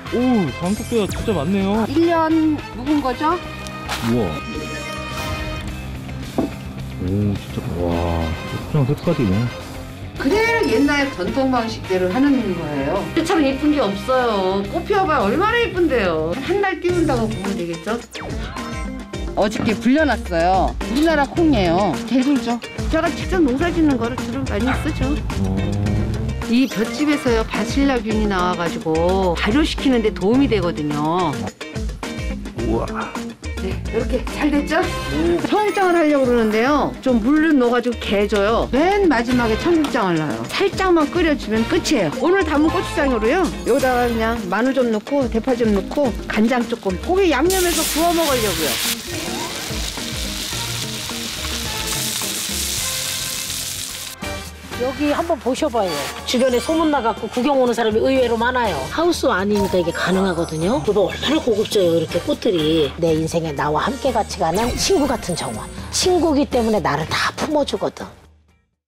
오, 장독대가 진짜 많네요. 1년 묵은 거죠? 우와. 오, 진짜, 와, 고추장 색깔이네. 그대로 옛날 전통 방식대로 하는 거예요. 참 예쁜 게 없어요. 꽃 피워봐야 얼마나 예쁜데요. 한 달 띄운다고 보면 되겠죠? 어저께 불려놨어요. 우리나라 콩이에요. 대굴죠. 제가 직접 농사 짓는 거를 주로 많이 쓰죠. 이 볏집에서요 바실라균이 나와가지고 발효시키는데 도움이 되거든요. 우와. 네, 이렇게 잘 됐죠? 청국장을 하려고 그러는데요. 좀 물을 넣어가지고 개져요. 맨 마지막에 청국장을 넣어요. 살짝만 끓여주면 끝이에요. 오늘 담은 고추장으로요. 여기다가 그냥 마늘 좀 넣고 대파 좀 넣고 간장 조금 고기 양념해서 구워 먹으려고요. 여기 한번 보셔봐요. 주변에 소문나갖고 구경 오는 사람이 의외로 많아요. 하우스 아니니까 이게 가능하거든요. 그거 얼마나 고급져요, 이렇게 꽃들이. 내 인생에 나와 함께 같이 가는 친구 같은 정원. 친구기 때문에 나를 다 품어주거든.